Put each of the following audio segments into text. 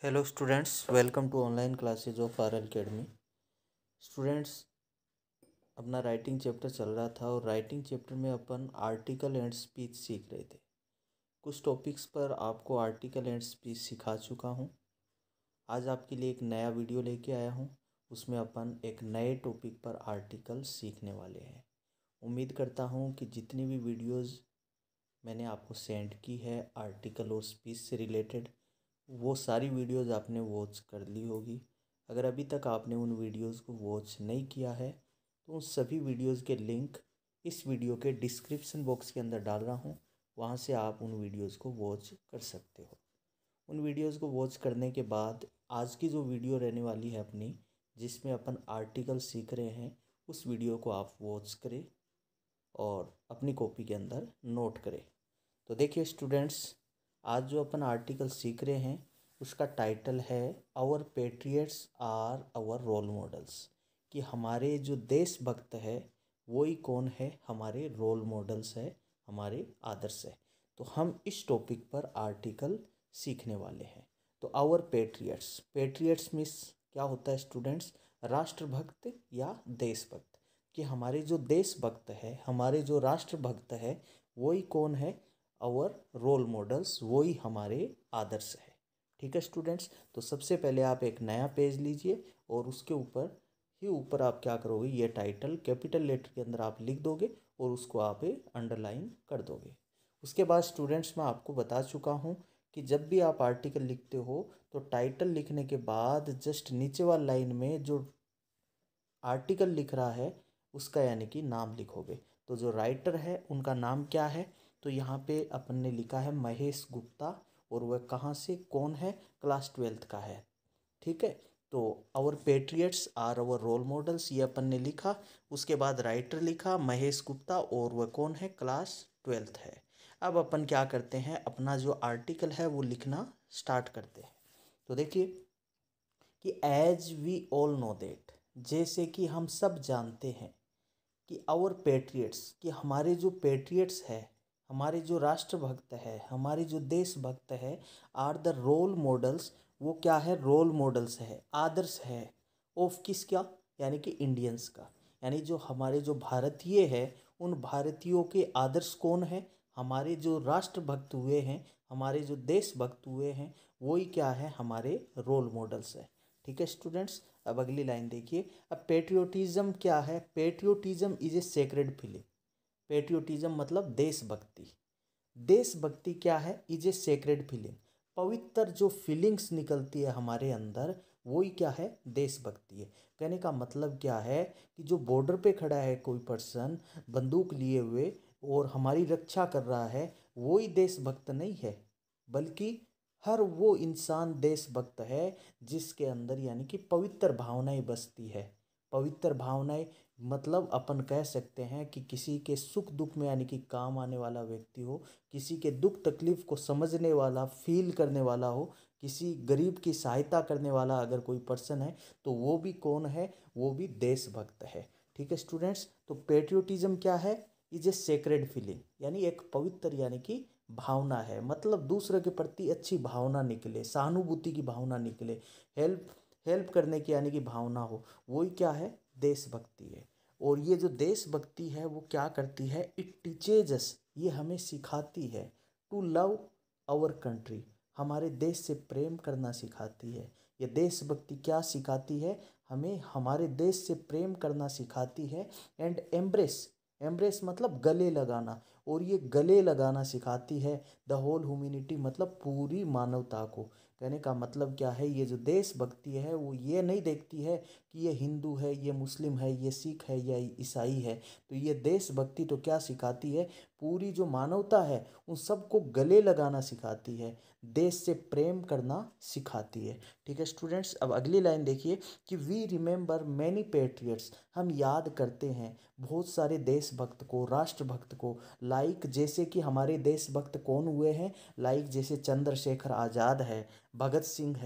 Hello students, welcome to online classes of R academy. Students, अपना writing chapter चल रहा था और राइटिंग चैप्टर में अपन आर्टिकल एंड स्पीच सीख रहे थे। कुछ टॉपिक्स पर आपको आर्टिकल एंड स्पीच सिखा चुका हूँ। आज आपके लिए एक नया वीडियो लेके आया हूँ। उसमें अपन एक नए टॉपिक पर आर्टिकल सीखने वाले हैं। उम्मीद करता हूँ कि जितनी भी वीडियोज़ मैंने आपको सेंड की है आर्टिकल और स्पीच से रिलेटेड, वो सारी वीडियोज़ आपने वॉच कर ली होगी। अगर अभी तक आपने उन वीडियोज़ को वॉच नहीं किया है तो उन सभी वीडियोज़ के लिंक इस वीडियो के डिस्क्रिप्शन बॉक्स के अंदर डाल रहा हूँ। वहाँ से आप उन वीडियोज़ को वॉच कर सकते हो। उन वीडियोज़ को वॉच करने के बाद आज की जो वीडियो रहने वाली है अपनी, जिसमें अपन आर्टिकल सीख रहे हैं, उस वीडियो को आप वॉच करें और अपनी कॉपी के अंदर नोट करें। तो देखिए स्टूडेंट्स, आज जो अपन आर्टिकल सीख रहे हैं उसका टाइटल है our patriots are our role models. कि हमारे जो देशभक्त है वही कौन है, हमारे रोल मॉडल्स है, हमारे आदर्श है। तो हम इस टॉपिक पर आर्टिकल सीखने वाले हैं। तो आवर पेट्रियट्स, पेट्रियट्स मीन्स क्या होता है स्टूडेंट्स? राष्ट्रभक्त या देशभक्त। कि हमारे जो देशभक्त है, हमारे जो राष्ट्रभक्त है, वही कौन है? आवर रोल मॉडल्स, वही हमारे आदर्श है। ठीक है स्टूडेंट्स, तो सबसे पहले आप एक नया पेज लीजिए और उसके ऊपर आप क्या करोगे, ये टाइटल कैपिटल लेटर के अंदर आप लिख दोगे और उसको आप अंडरलाइन कर दोगे। उसके बाद स्टूडेंट्स, मैं आपको बता चुका हूँ कि जब भी आप आर्टिकल लिखते हो तो टाइटल लिखने के बाद जस्ट नीचे वाली लाइन में जो आर्टिकल लिख रहा है उसका यानी कि नाम लिखोगे। तो जो राइटर है उनका नाम क्या है? तो यहाँ पे अपन ने लिखा है महेश गुप्ता, और वह कहाँ से, कौन है? क्लास 12th का है। ठीक है, तो our patriots are our role models, ये अपन ने लिखा। उसके बाद राइटर लिखा महेश गुप्ता, और वह कौन है? क्लास 12th है। अब अपन क्या करते हैं, अपना जो आर्टिकल है वो लिखना स्टार्ट करते हैं। तो देखिए कि as we all know that, जैसे कि हम सब जानते हैं कि आवर पेट्रियट्स, कि हमारे जो पेट्रियट्स है, हमारे जो राष्ट्रभक्त है, हमारे जो देशभक्त है, आर द रोल मॉडल्स, वो क्या है? रोल मॉडल्स है, आदर्श है। ऑफ किस क्या? यानी कि इंडियंस का। यानी जो हमारे जो भारतीय है, उन भारतीयों के आदर्श कौन है? हमारे जो राष्ट्रभक्त हुए हैं, हमारे जो देशभक्त हुए हैं, वही क्या है? हमारे रोल मॉडल्स है। ठीक है स्टूडेंट्स, अब अगली लाइन देखिए। अब पेट्रियोटिज्म क्या है? Patriotism is a sacred feeling. Patriotism मतलब देशभक्ति। देशभक्ति क्या है? Is a sacred feeling. पवित्र जो फीलिंग्स निकलती है हमारे अंदर, वही क्या है? देशभक्ति है। कहने का मतलब क्या है कि जो बॉर्डर पे खड़ा है कोई पर्सन बंदूक लिए हुए और हमारी रक्षा कर रहा है, वही देशभक्त नहीं है, बल्कि हर वो इंसान देशभक्त है जिसके अंदर यानी कि पवित्र भावनाएं बसती है। पवित्र भावनाएं मतलब अपन कह सकते हैं कि किसी के सुख दुख में यानी कि काम आने वाला व्यक्ति हो, किसी के दुख तकलीफ को समझने वाला, फील करने वाला हो, किसी गरीब की सहायता करने वाला अगर कोई पर्सन है तो वो भी कौन है? वो भी देशभक्त है। ठीक है स्टूडेंट्स, तो पेट्रियोटिज्म क्या है? इज ए सेक्रेड फीलिंग, यानी एक पवित्र यानी कि भावना है। मतलब दूसरे के प्रति अच्छी भावना निकले, सहानुभूति की भावना निकले, हेल्प हेल्प करने की यानी कि भावना हो, वही क्या है? देशभक्ति है। और ये जो देशभक्ति है वो क्या करती है? इट टीचेज अस, ये हमें सिखाती है टू लव आवर कंट्री, हमारे देश से प्रेम करना सिखाती है। ये देशभक्ति क्या सिखाती है? हमें हमारे देश से प्रेम करना सिखाती है। एंड एम्ब्रेस, एम्ब्रेस मतलब गले लगाना, और ये गले लगाना सिखाती है द होल ह्यूमैनिटी, मतलब पूरी मानवता को। कहने का मतलब क्या है? ये जो देशभक्ति है वो ये नहीं देखती है कि ये हिंदू है, ये मुस्लिम है, ये सिख है या ईसाई है। तो ये देशभक्ति तो क्या सिखाती है? पूरी जो मानवता है उन सबको गले लगाना सिखाती है, देश से प्रेम करना सिखाती है। ठीक है स्टूडेंट्स, अब अगली लाइन देखिए कि वी रिमेंबर मैनी पेट्रियट्स, हम याद करते हैं बहुत सारे देशभक्त को, राष्ट्रभक्त को। लाइक जैसे कि हमारे देशभक्त कौन हुए हैं? लाइक जैसे चंद्रशेखर आज़ाद है, भगत सिंह है,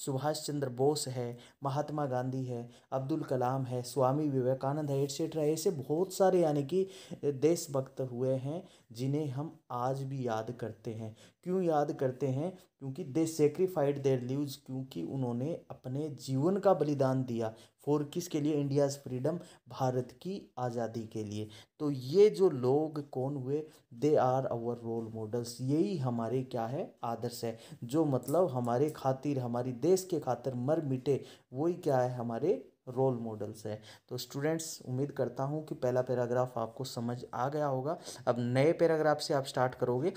सुभाष चंद्र बोस है, महात्मा गांधी है, अब्दुल कलाम है, स्वामी विवेकानंद है, एट्सेट्रा। ऐसे बहुत सारे यानी कि देशभक्त हुए हैं जिन्हें हम आज भी याद करते हैं। क्यों याद करते हैं? क्योंकि दे सेक्रीफाइड देयर लिव्स, क्योंकि उन्होंने अपने जीवन का बलिदान दिया। फॉर किसके लिए? इंडियाज़ फ्रीडम, भारत की आज़ादी के लिए। तो ये जो लोग कौन हुए? They are our role models. यही हमारे क्या है? आदर्श है। जो मतलब हमारे खातिर, हमारी देश के खातिर मर मिटे, वही क्या है? हमारे रोल मॉडल्स है। तो स्टूडेंट्स, उम्मीद करता हूँ कि पहला पैराग्राफ आपको समझ आ गया होगा। अब नए पैराग्राफ से आप स्टार्ट करोगे।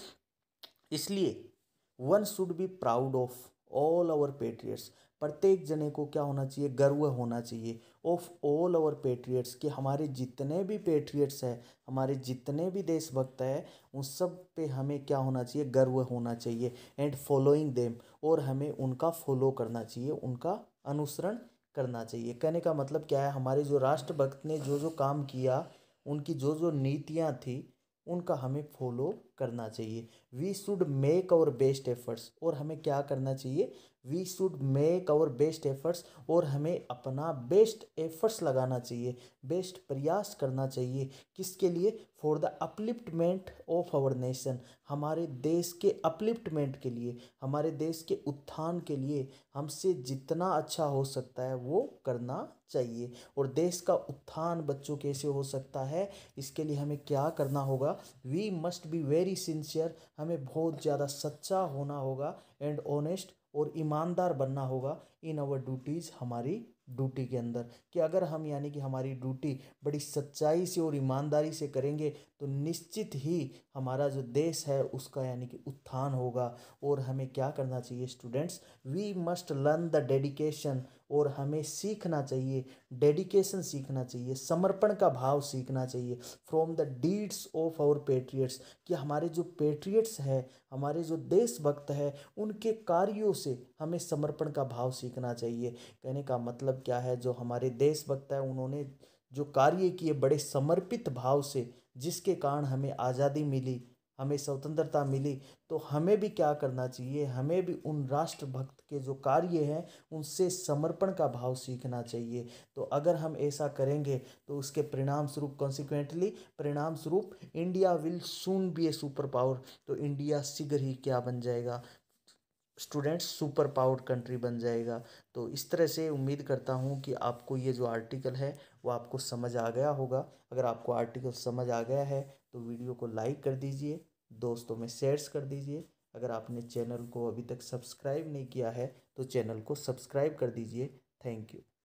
इसलिए one should be proud of all our patriots. प्रत्येक जने को क्या होना चाहिए? गर्व होना चाहिए। ऑफ ऑल आवर पेट्रियट्स, कि हमारे जितने भी पेट्रियट्स हैं, हमारे जितने भी देशभक्त हैं, उन सब पे हमें क्या होना चाहिए? गर्व होना चाहिए। एंड फॉलोइंग देम, और हमें उनका फॉलो करना चाहिए, उनका अनुसरण करना चाहिए। कहने का मतलब क्या है? हमारे जो राष्ट्रभक्त ने जो जो काम किया, उनकी जो जो नीतियाँ थी, उनका हमें फॉलो करना चाहिए। We should make our best efforts, और हमें क्या करना चाहिए? We should make our best efforts, और हमें अपना बेस्ट एफर्ट्स लगाना चाहिए, बेस्ट प्रयास करना चाहिए। किसके लिए? For the upliftment of our nation, हमारे देश के अपलिफ्टमेंट के लिए, हमारे देश के उत्थान के लिए हमसे जितना अच्छा हो सकता है वो करना चाहिए। और देश का उत्थान बच्चों कैसे हो सकता है? इसके लिए हमें क्या करना होगा? We must be very sincere, हमें बहुत ज़्यादा सच्चा होना होगा, एंड ऑनेस्ट, और ईमानदार बनना होगा इन आवर ड्यूटीज़, हमारी ड्यूटी के अंदर। कि अगर हम यानी कि हमारी ड्यूटी बड़ी सच्चाई से और ईमानदारी से करेंगे, तो निश्चित ही हमारा जो देश है उसका यानी कि उत्थान होगा। और हमें क्या करना चाहिए students? We must learn the dedication, और हमें सीखना चाहिए, डेडिकेशन सीखना चाहिए, समर्पण का भाव सीखना चाहिए, from the deeds of our patriots, कि हमारे जो पेट्रियट्स है, हमारे जो देशभक्त है, उनके कार्यों से हमें समर्पण का भाव सीखना चाहिए। कहने का मतलब क्या है? जो हमारे देशभक्त है, उन्होंने जो कार्य किए बड़े समर्पित भाव से, जिसके कारण हमें आज़ादी मिली, हमें स्वतंत्रता मिली, तो हमें भी क्या करना चाहिए? हमें भी उन राष्ट्रभक्त के जो कार्य हैं उनसे समर्पण का भाव सीखना चाहिए। तो अगर हम ऐसा करेंगे, तो उसके परिणाम स्वरूप, कॉन्सिक्वेंटली परिणाम स्वरूप, India will soon be a super power. तो इंडिया शीघ्र ही क्या बन जाएगा स्टूडेंट्स? सुपर पावर कंट्री बन जाएगा। तो इस तरह से उम्मीद करता हूँ कि आपको ये जो आर्टिकल है वो आपको समझ आ गया होगा। अगर आपको आर्टिकल समझ आ गया है तो वीडियो को लाइक कर दीजिए, दोस्तों में शेयर्स कर दीजिए। अगर आपने चैनल को अभी तक सब्सक्राइब नहीं किया है तो चैनल को सब्सक्राइब कर दीजिए। Thank you.